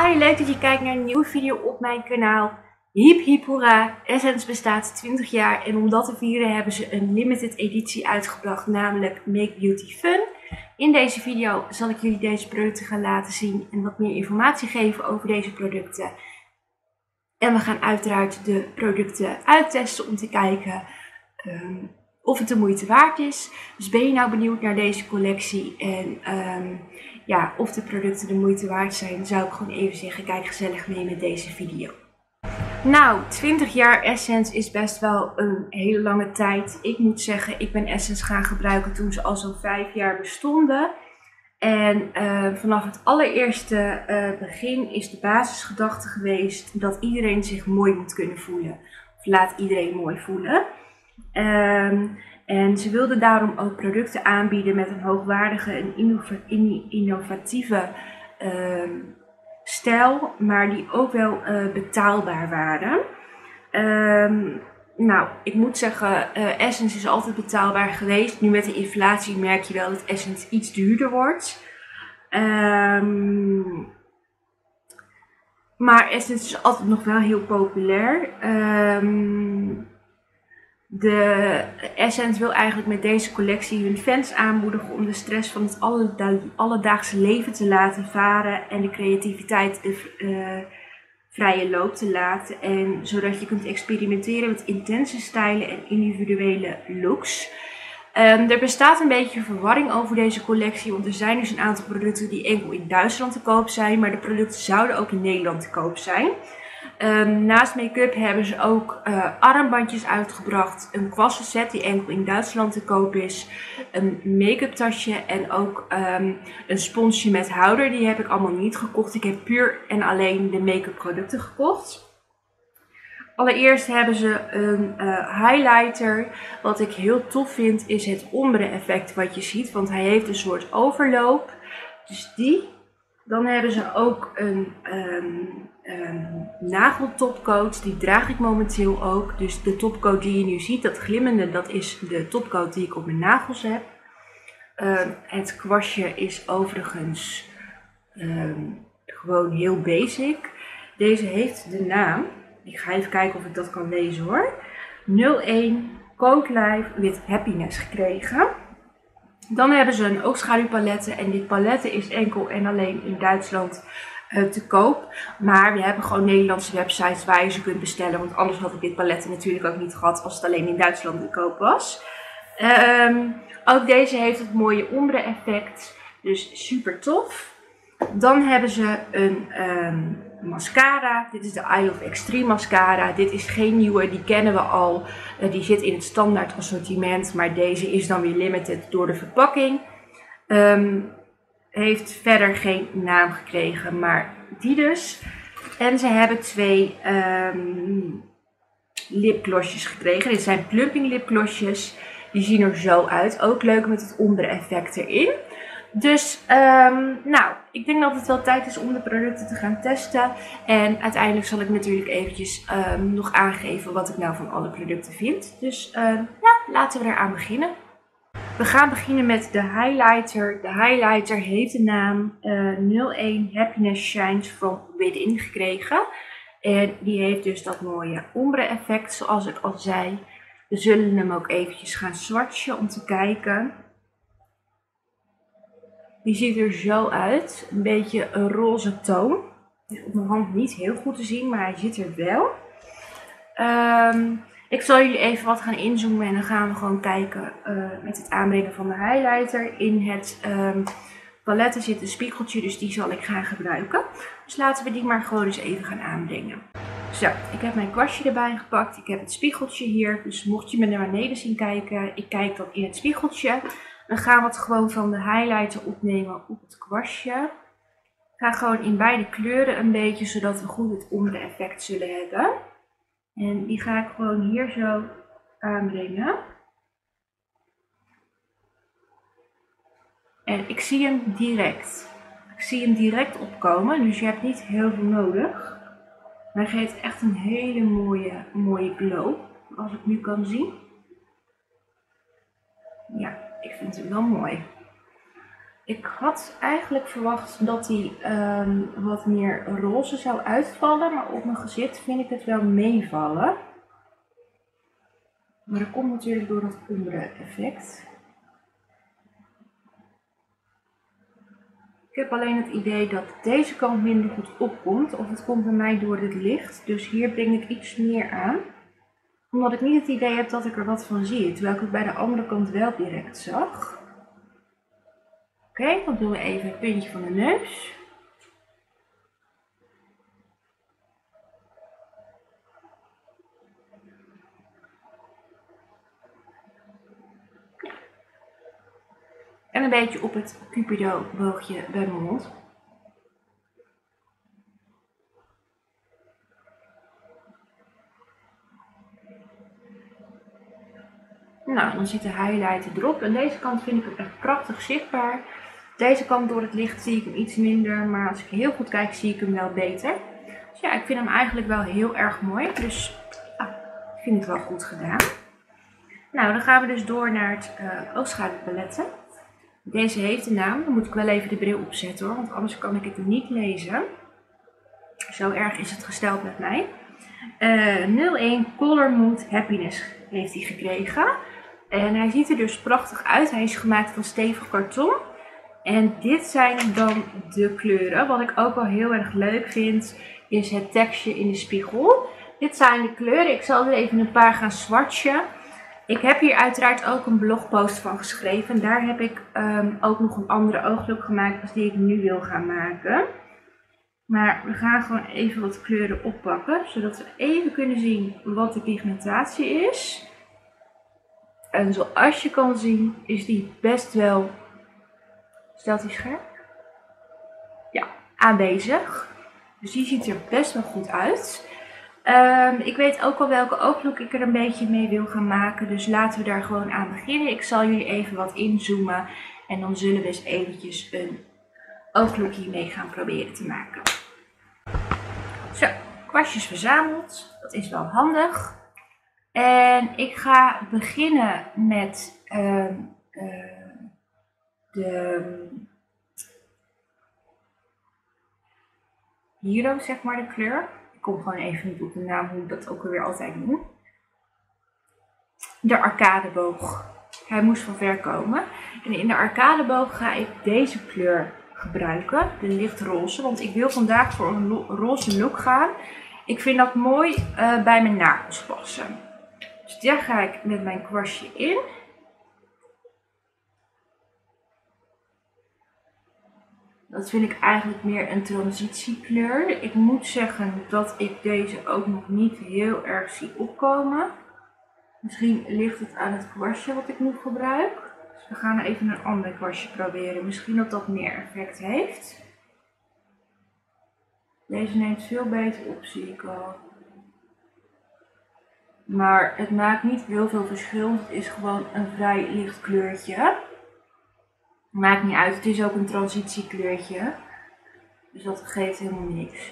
Hi, leuk dat je kijkt naar een nieuwe video op mijn kanaal. Hip hip hoera, Essence bestaat 20 jaar en om dat te vieren hebben ze een limited editie uitgebracht, namelijk Make Beauty Fun. In deze video zal ik jullie deze producten gaan laten zien en wat meer informatie geven over deze producten. En we gaan uiteraard de producten uittesten om te kijken of het de moeite waard is. Dus ben je nou benieuwd naar deze collectie en of de producten de moeite waard zijn, zou ik gewoon even zeggen, kijk gezellig mee met deze video. Nou, 20 jaar Essence is best wel een hele lange tijd. Ik moet zeggen, ik ben Essence gaan gebruiken toen ze al zo'n 5 jaar bestonden. En vanaf het allereerste begin is de basisgedachte geweest dat iedereen zich mooi moet kunnen voelen. Of laat iedereen mooi voelen. En ze wilden daarom ook producten aanbieden met een hoogwaardige en innovatieve stijl, maar die ook wel betaalbaar waren. Nou, ik moet zeggen, Essence is altijd betaalbaar geweest. Nu met de inflatie merk je wel dat Essence iets duurder wordt. Maar Essence is altijd nog wel heel populair. De Essence wil eigenlijk met deze collectie hun fans aanmoedigen om de stress van het alledaagse leven te laten varen en de creativiteit de vrije loop te laten. En zodat je kunt experimenteren met intense stijlen en individuele looks. Er bestaat een beetje verwarring over deze collectie, want er zijn dus een aantal producten die enkel in Duitsland te koop zijn, maar de producten zouden ook in Nederland te koop zijn. Naast make-up hebben ze ook armbandjes uitgebracht, een kwassenset die enkel in Duitsland te koop is, een make-up tasje en ook een sponsje met houder. Die heb ik allemaal niet gekocht. Ik heb puur en alleen de make-up producten gekocht. Allereerst hebben ze een highlighter. Wat ik heel tof vind is het ombre effect wat je ziet, want hij heeft een soort overloop. Dus die. Dan hebben ze ook een nageltopcoat, die draag ik momenteel ook. Dus de topcoat die je nu ziet, dat glimmende, dat is de topcoat die ik op mijn nagels heb. Het kwastje is overigens gewoon heel basic. Deze heeft de naam, ik ga even kijken of ik dat kan lezen hoor, 01 Coat Life with Happiness gekregen. Dan hebben ze een oogschaduwpaletten en dit paletten is enkel en alleen in Duitsland te koop. Maar we hebben gewoon Nederlandse websites waar je ze kunt bestellen. Want anders had ik dit paletten natuurlijk ook niet gehad als het alleen in Duitsland te koop was. Ook deze heeft het mooie ombre effect. Dus super tof. Dan hebben ze een mascara. Dit is de Isle of Extreme mascara. Dit is geen nieuwe, die kennen we al. Die zit in het standaard assortiment. Maar deze is dan weer limited door de verpakking. Heeft verder geen naam gekregen, maar die dus. En ze hebben 2 lipglossjes gekregen. Dit zijn plumping lipglossjes. Die zien er zo uit. Ook leuk met het ombre effect erin. Dus nou, ik denk dat het wel tijd is om de producten te gaan testen. En uiteindelijk zal ik natuurlijk eventjes nog aangeven wat ik nou van alle producten vind. Dus laten we eraan beginnen. We gaan beginnen met de highlighter. De highlighter heeft de naam 01 Happiness Shines from Within gekregen. En die heeft dus dat mooie ombre effect zoals ik al zei. We zullen hem ook eventjes gaan swatchen om te kijken. Die ziet er zo uit. Een beetje een roze toon. Is op mijn hand niet heel goed te zien, maar hij zit er wel. Ik zal jullie even wat gaan inzoomen en dan gaan we gewoon kijken met het aanbrengen van de highlighter. In het paletten zit een spiegeltje, dus die zal ik gaan gebruiken. Dus laten we die maar gewoon eens even gaan aanbrengen. Zo, ik heb mijn kwastje erbij gepakt. Ik heb het spiegeltje hier. Dus mocht je me naar beneden zien kijken, ik kijk dan in het spiegeltje. Dan gaan we het gewoon van de highlighter opnemen op het kwastje. Ik ga gewoon in beide kleuren een beetje, zodat we goed het ombre effect zullen hebben. En die ga ik gewoon hier zo aanbrengen. En ik zie hem direct. Ik zie hem direct opkomen, dus je hebt niet heel veel nodig. Maar hij geeft echt een hele mooie glow, als ik nu kan zien. Ja, ik vind hem wel mooi. Ik had eigenlijk verwacht dat hij wat meer roze zou uitvallen, maar op mijn gezicht vind ik het wel meevallen. Maar dat komt natuurlijk door dat ombre effect. Ik heb alleen het idee dat deze kant minder goed opkomt, of het komt bij mij door het licht. Dus hier breng ik iets meer aan. Omdat ik niet het idee heb dat ik er wat van zie, terwijl ik het bij de andere kant wel direct zag. Oké, dan doen we even het puntje van de neus. En een beetje op het Cupido boogje bij mijn mond. Nou, dan zit de highlighter erop. En deze kant vind ik hem echt prachtig zichtbaar. Deze kant door het licht zie ik hem iets minder, maar als ik heel goed kijk zie ik hem wel beter. Dus ja, ik vind hem eigenlijk wel heel erg mooi. Dus ik vind het wel goed gedaan. Nou, dan gaan we dus door naar het oogschaduwpaletten. Deze heeft een naam. Dan moet ik wel even de bril opzetten hoor, want anders kan ik het niet lezen. Zo erg is het gesteld met mij. 01 Color Mood Happiness heeft hij gekregen. En hij ziet er dus prachtig uit. Hij is gemaakt van stevig karton. En dit zijn dan de kleuren. Wat ik ook wel heel erg leuk vind, is het tekstje in de spiegel. Dit zijn de kleuren. Ik zal er even een paar gaan swatchen. Ik heb hier uiteraard ook een blogpost van geschreven. En daar heb ik ook nog een andere ooglook gemaakt als die ik nu wil gaan maken. Maar we gaan gewoon even wat kleuren oppakken, zodat we even kunnen zien wat de pigmentatie is. En zoals je kan zien is die best wel, stelt hij scherp? Ja, aanwezig. Dus die ziet er best wel goed uit. Ik weet ook al welke ooglook ik er een beetje mee wil gaan maken, dus laten we daar gewoon aan beginnen. Ik zal jullie even wat inzoomen en dan zullen we eens eventjes een ooglook hiermee gaan proberen te maken. Zo, kwastjes verzameld. Dat is wel handig. En ik ga beginnen met Hero, zeg maar, de kleur. Ik kom gewoon even niet op de naam hoe ik dat ook weer altijd noem. De arcadeboog. Hij moest van ver komen. En in de arcadeboog ga ik deze kleur gebruiken, de lichtroze, want ik wil vandaag voor een roze look gaan. Ik vind dat mooi bij mijn nagels passen. Dus daar ga ik met mijn kwastje in. Dat vind ik eigenlijk meer een transitiekleur. Ik moet zeggen dat ik deze ook nog niet heel erg zie opkomen. Misschien ligt het aan het kwastje wat ik nu gebruik. Dus we gaan even een ander kwastje proberen. Misschien dat dat meer effect heeft. Deze neemt veel beter op, zie ik al. Maar het maakt niet heel veel verschil. Het is gewoon een vrij licht kleurtje. Maakt niet uit. Het is ook een transitiekleurtje. Dus dat geeft helemaal niks.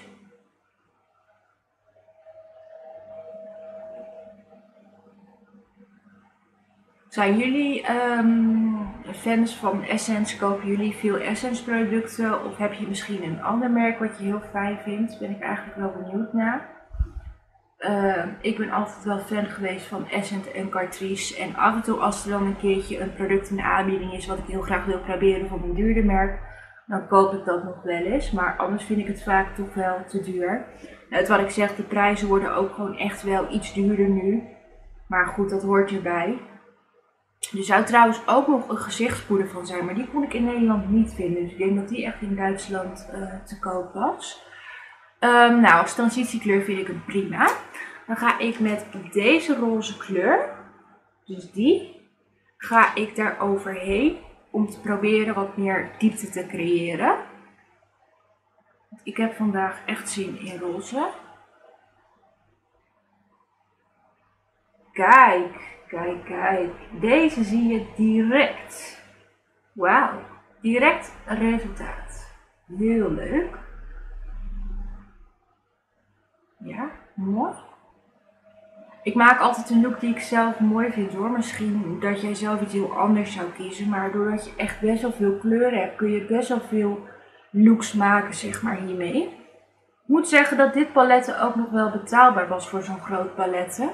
Zijn jullie fans van Essence? Kopen jullie veel Essence producten? Of heb je misschien een ander merk wat je heel fijn vindt? Daar ben ik eigenlijk wel benieuwd naar. Ik ben altijd wel fan geweest van Essence en Catrice. En af en toe als er dan een keertje een product in de aanbieding is wat ik heel graag wil proberen van een duurder merk, dan koop ik dat nog wel eens. Maar anders vind ik het vaak toch wel te duur. Het wat ik zeg, de prijzen worden ook gewoon echt wel iets duurder nu. Maar goed, dat hoort erbij. Er zou trouwens ook nog een gezichtspoeder van zijn, maar die kon ik in Nederland niet vinden. Dus ik denk dat die echt in Duitsland te koop was. Nou, als transitiekleur vind ik hem prima. Dan ga ik met deze roze kleur, dus die, ga ik daar overheen om te proberen wat meer diepte te creëren. Ik heb vandaag echt zin in roze. Kijk. Kijk, kijk. Deze zie je direct. Wauw. Direct resultaat. Heel leuk. Ja, mooi. Ik maak altijd een look die ik zelf mooi vind hoor. Misschien dat jij zelf iets heel anders zou kiezen. Maar doordat je echt best wel veel kleuren hebt, kun je best wel veel looks maken, zeg maar, hiermee. Ik moet zeggen dat dit paletten ook nog wel betaalbaar was voor zo'n groot paletten.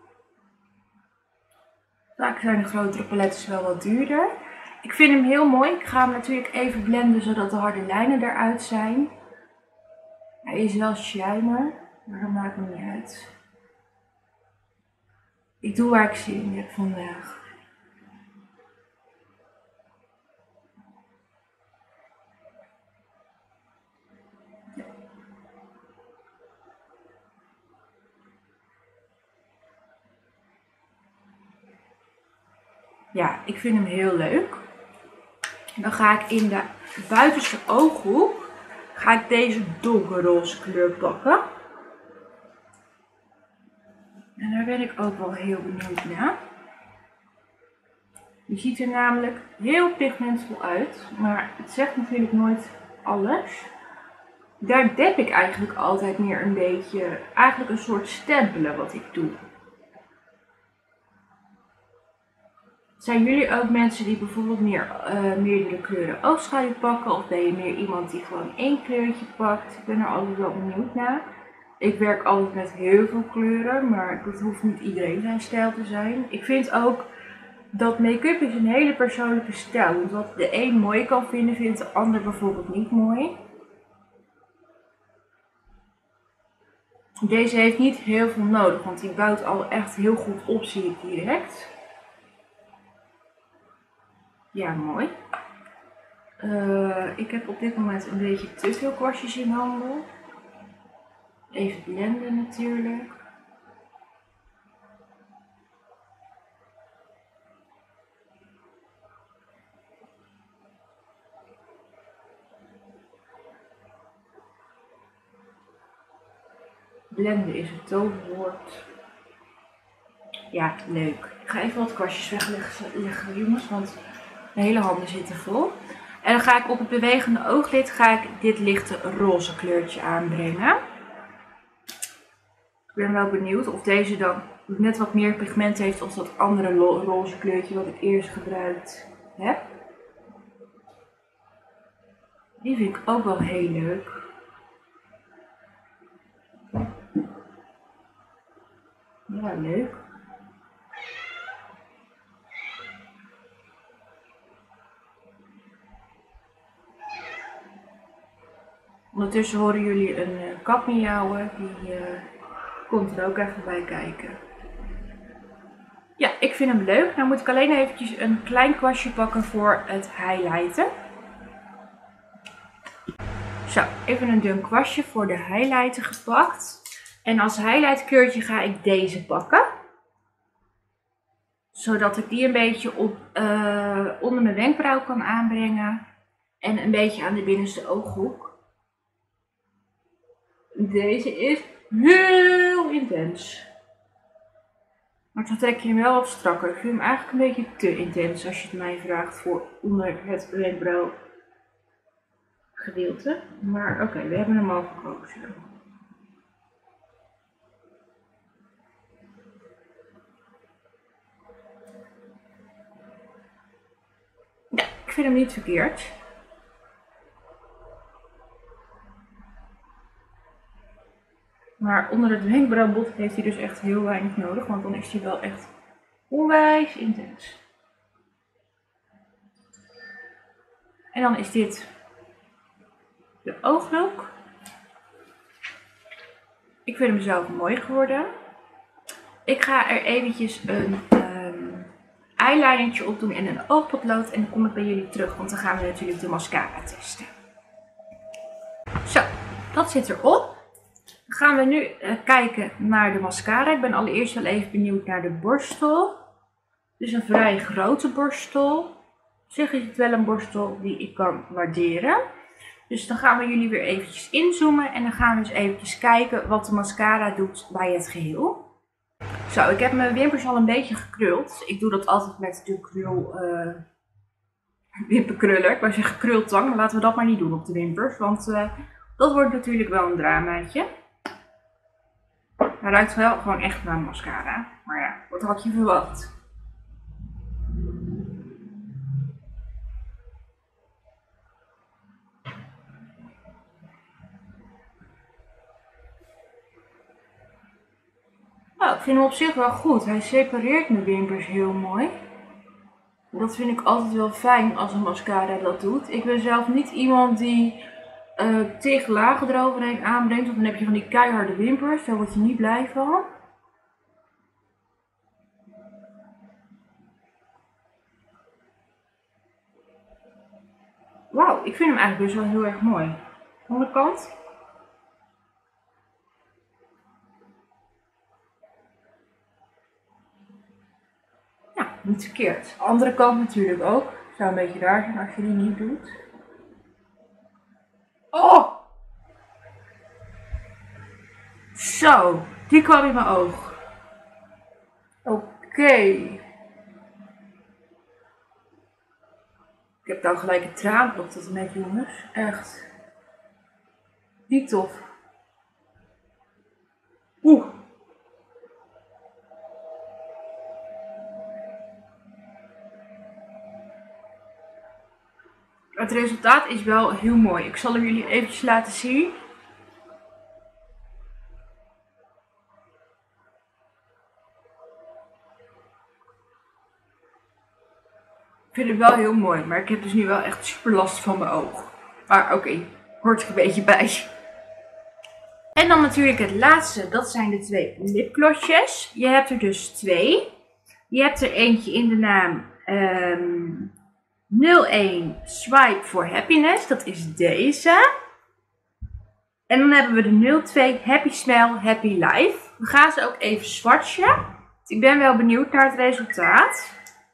Vaak zijn de grotere paletten wel wat duurder. Ik vind hem heel mooi. Ik ga hem natuurlijk even blenden zodat de harde lijnen eruit zijn. Hij is wel shiner, maar dat maakt me niet uit. Ik doe waar ik zin in heb vandaag. Ja, ik vind hem heel leuk. Dan ga ik in de buitenste ooghoek deze donkerroze kleur pakken. En daar ben ik ook wel heel benieuwd naar. Die ziet er namelijk heel pigmentvol uit, maar het zegt natuurlijk nooit alles. Daar dep ik eigenlijk altijd meer een beetje, eigenlijk een soort stempelen wat ik doe. Zijn jullie ook mensen die bijvoorbeeld meerdere kleuren oogschaduw pakken? Of ben je meer iemand die gewoon één kleurtje pakt? Ik ben er altijd wel benieuwd naar. Ik werk altijd met heel veel kleuren, maar dat hoeft niet iedereen zijn stijl te zijn. Ik vind ook dat make-up is een hele persoonlijke stijl. Want wat de een mooi kan vinden, vindt de ander bijvoorbeeld niet mooi. Deze heeft niet heel veel nodig, want die bouwt al echt heel goed op, zie ik direct. Ja, mooi. Ik heb op dit moment een beetje te veel kwastjes in handen. Even blenden natuurlijk. Blenden is het toverwoord. Ja, leuk. Ik ga even wat kwastjes wegleggen jongens, want mijn hele handen zitten vol. En dan ga ik op het bewegende ooglid dit lichte roze kleurtje aanbrengen. Ik ben wel benieuwd of deze dan net wat meer pigment heeft als dat andere roze kleurtje wat ik eerst gebruikt heb. Die vind ik ook wel heel leuk. Ja, leuk. Ondertussen horen jullie een kat miauwen, die komt er ook even bij kijken. Ja, ik vind hem leuk. Nou moet ik alleen eventjes een klein kwastje pakken voor het highlighten. Zo, even een dun kwastje voor de highlighter gepakt. En als highlight kleurtje ga ik deze pakken. Zodat ik die een beetje onder mijn wenkbrauw kan aanbrengen. En een beetje aan de binnenste ooghoek. Deze is heel intens. Maar dan trek je hem wel wat strakker. Ik vind hem eigenlijk een beetje te intens als je het mij vraagt voor onder het wenkbrauwgedeelte. Maar oké, we hebben hem al gekozen. Ja, ik vind hem niet verkeerd. Maar onder het wenkbrauwbot heeft hij dus echt heel weinig nodig, want dan is hij wel echt onwijs intens. En dan is dit de ooglook. Ik vind hem zelf mooi geworden. Ik ga er eventjes een eyelinertje op doen en een oogpotlood en dan kom ik bij jullie terug, want dan gaan we natuurlijk de mascara testen. Zo, dat zit erop. Dan gaan we nu kijken naar de mascara. Ik ben allereerst wel even benieuwd naar de borstel. Dus een vrij grote borstel. Op zich is het wel een borstel die ik kan waarderen. Dus dan gaan we jullie weer eventjes inzoomen. En dan gaan we eens eventjes kijken wat de mascara doet bij het geheel. Zo, ik heb mijn wimpers al een beetje gekruld. Ik doe dat altijd met de wimperkruller. Ik wou zeggen krultang, maar laten we dat maar niet doen op de wimpers. Want dat wordt natuurlijk wel een dramaatje. Hij ruikt wel gewoon echt naar mascara. Maar ja, wat had je verwacht? Nou, ik vind hem op zich wel goed. Hij separeert mijn wimpers heel mooi. Dat vind ik altijd wel fijn als een mascara dat doet. Ik ben zelf niet iemand die tig lagen eroverheen aanbrengt. Want dan heb je van die keiharde wimpers. Daar word je niet blij van. Wauw, ik vind hem eigenlijk best wel heel erg mooi. Andere kant. Ja, niet verkeerd. Andere kant natuurlijk ook. Zou een beetje raar zijn als je die niet doet. Oh! Zo, die kwam in mijn oog. Oké. Ik heb nou gelijk een traan op tot en met, jongens. Echt. Niet tof. Oeh. Het resultaat is wel heel mooi. Ik zal hem jullie eventjes laten zien. Ik vind het wel heel mooi, maar ik heb dus nu wel echt super last van mijn oog. Maar oké, hoort er een beetje bij. En dan natuurlijk het laatste, dat zijn de 2 lipglossjes. Je hebt er dus 2. Je hebt er eentje in de naam 01 Swipe for Happiness, dat is deze. En dan hebben we de 02 Happy Smile, Happy Life. We gaan ze ook even swatchen. Ik ben wel benieuwd naar het resultaat.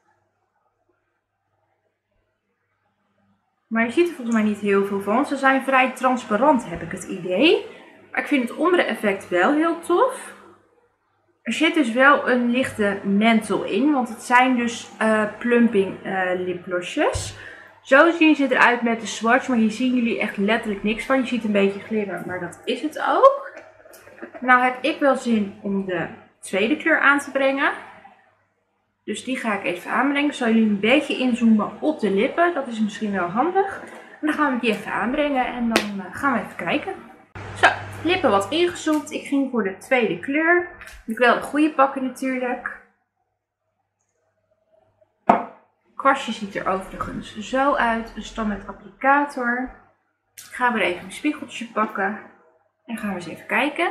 Maar je ziet er volgens mij niet heel veel van. Ze zijn vrij transparant, heb ik het idee. Maar ik vind het ombre effect wel heel tof. Er zit dus wel een lichte menthol in. Want het zijn dus plumping lipglossjes. Zo zien ze eruit met de swatch. Maar hier zien jullie echt letterlijk niks van. Je ziet een beetje glimmer, maar dat is het ook. Nou heb ik wel zin om de tweede kleur aan te brengen. Dus die ga ik even aanbrengen. Ik zal jullie een beetje inzoomen op de lippen. Dat is misschien wel handig. En dan gaan we die even aanbrengen en dan gaan we even kijken. Zo, lippen wat ingezoomd. Ik ging voor de tweede kleur. Moet ik wel de goede pakken natuurlijk. Het kwastje ziet er overigens zo uit. Dus dan met applicator. Ik ga weer even een spiegeltje pakken. En gaan we eens even kijken.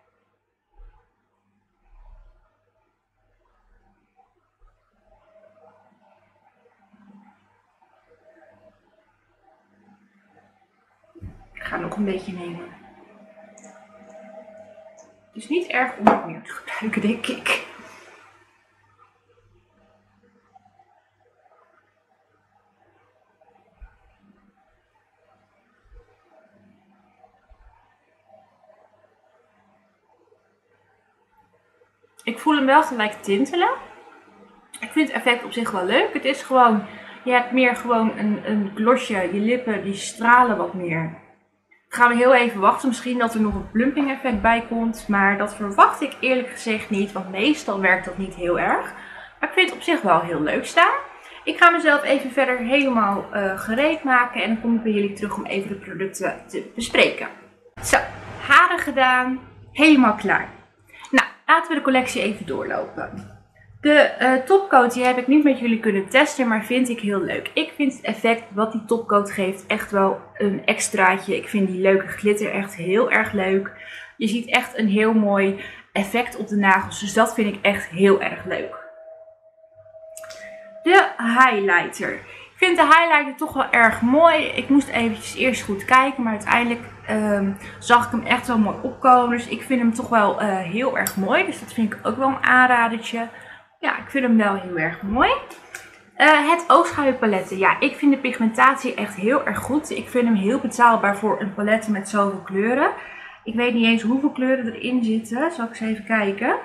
Ik ga nog een beetje nemen. Het is niet erg om het meer te gebruiken, denk ik. Ik voel hem wel gelijk tintelen. Ik vind het effect op zich wel leuk. Het is gewoon, je hebt meer gewoon een glossje. Je lippen die stralen wat meer. Gaan we heel even wachten. Misschien dat er nog een plumping effect bij komt. Maar dat verwacht ik eerlijk gezegd niet. Want meestal werkt dat niet heel erg. Maar ik vind het op zich wel heel leuk staan. Ik ga mezelf even verder helemaal gereed maken. En dan kom ik bij jullie terug om even de producten te bespreken. Zo, haren gedaan. Helemaal klaar. Nou, laten we de collectie even doorlopen. De topcoat die heb ik niet met jullie kunnen testen, maar vind ik heel leuk. Ik vind het effect wat die topcoat geeft echt wel een extraatje. Ik vind die leuke glitter echt heel erg leuk. Je ziet echt een heel mooi effect op de nagels, dus dat vind ik echt heel erg leuk. De highlighter. Ik vind de highlighter toch wel erg mooi. Ik moest eventjes eerst goed kijken, maar uiteindelijk zag ik hem echt wel mooi opkomen. Dus ik vind hem toch wel heel erg mooi, dus dat vind ik ook wel een aanradertje. Ja, ik vind hem wel heel erg mooi. Het oogschaduwpaletten. Ja, ik vind de pigmentatie echt heel erg goed. Ik vind hem heel betaalbaar voor een palet met zoveel kleuren. Ik weet niet eens hoeveel kleuren erin zitten. Zal ik eens even kijken.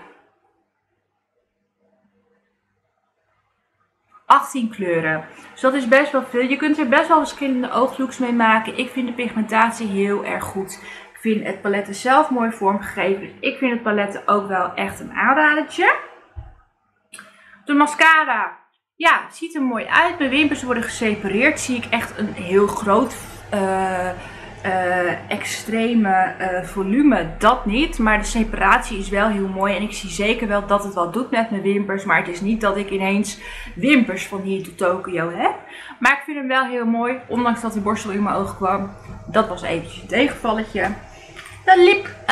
18 kleuren. Dus dat is best wel veel. Je kunt er best wel verschillende ooglooks mee maken. Ik vind de pigmentatie heel erg goed. Ik vind het paletten zelf mooi vormgegeven. Dus ik vind het paletten ook wel echt een aanradertje. De mascara. Ja, ziet er mooi uit. Mijn wimpers worden gesepareerd. Zie ik echt een heel groot extreme volume. Dat niet. Maar de separatie is wel heel mooi. En ik zie zeker wel dat het wat doet met mijn wimpers. Maar het is niet dat ik ineens wimpers van hier to Tokyo heb. Maar ik vind hem wel heel mooi. Ondanks dat die borstel in mijn oog kwam. Dat was eventjes een tegenvalletje. De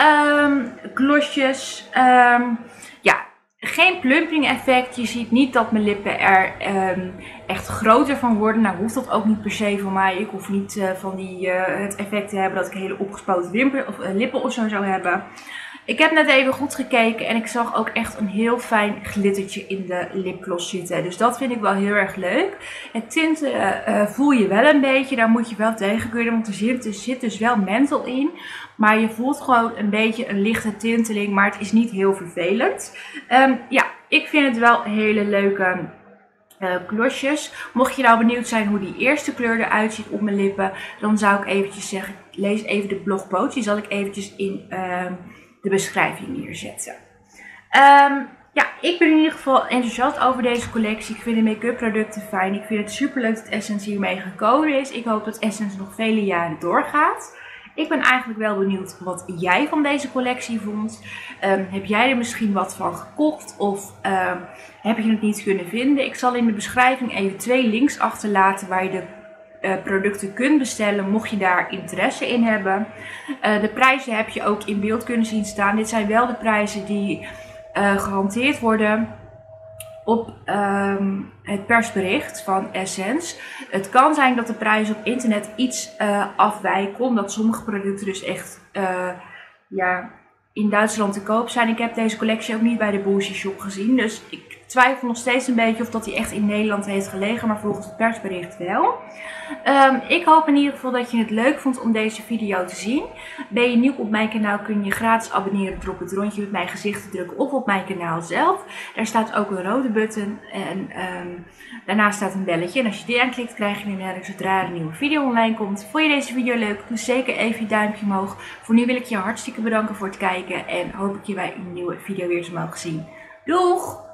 lipglossjes. Ja. Geen plumping effect. Je ziet niet dat mijn lippen er echt groter van worden. Nou hoeft dat ook niet per se van mij. Ik hoef niet van het effect te hebben dat ik hele opgespoten lippen of zo zou hebben. Ik heb net even goed gekeken en ik zag ook echt een heel fijn glittertje in de lipgloss zitten. Dus dat vind ik wel heel erg leuk. Het tinten voel je wel een beetje. Daar moet je wel tegen kunnen, want er zit dus wel menthol in. Maar je voelt gewoon een beetje een lichte tinteling, maar het is niet heel vervelend. Ja, ik vind het wel hele leuke glossjes. Mocht je nou benieuwd zijn hoe die eerste kleur eruit ziet op mijn lippen, dan zou ik eventjes zeggen, lees even de blogpost. Die zal ik eventjes in de beschrijving neerzetten. Ja, ik ben in ieder geval enthousiast over deze collectie. Ik vind de make-up producten fijn. Ik vind het super leuk dat Essence hiermee gekomen is. Ik hoop dat Essence nog vele jaren doorgaat. Ik ben eigenlijk wel benieuwd wat jij van deze collectie vond. Heb jij er misschien wat van gekocht of heb je het niet kunnen vinden? Ik zal in de beschrijving even 2 links achterlaten waar je de producten kunt bestellen, mocht je daar interesse in hebben. De prijzen heb je ook in beeld kunnen zien staan. Dit zijn wel de prijzen die gehanteerd worden op het persbericht van Essence. Het kan zijn dat de prijzen op internet iets afwijken, omdat sommige producten dus echt ja, in Duitsland te koop zijn. Ik heb deze collectie ook niet bij de Boozy Shop gezien, dus ik twijfel nog steeds een beetje of dat hij echt in Nederland heeft gelegen, maar volgens het persbericht wel. Ik hoop in ieder geval dat je het leuk vond om deze video te zien. Ben je nieuw op mijn kanaal, kun je gratis abonneren door op het rondje met mijn gezicht te drukken of op mijn kanaal zelf. Daar staat ook een rode button en daarnaast staat een belletje. En als je die aanklikt, krijg je een melding zodra er een nieuwe video online komt. Vond je deze video leuk? Doe zeker even je duimpje omhoog. Voor nu wil ik je hartstikke bedanken voor het kijken en hoop ik je bij een nieuwe video weer te mogen zien. Doeg!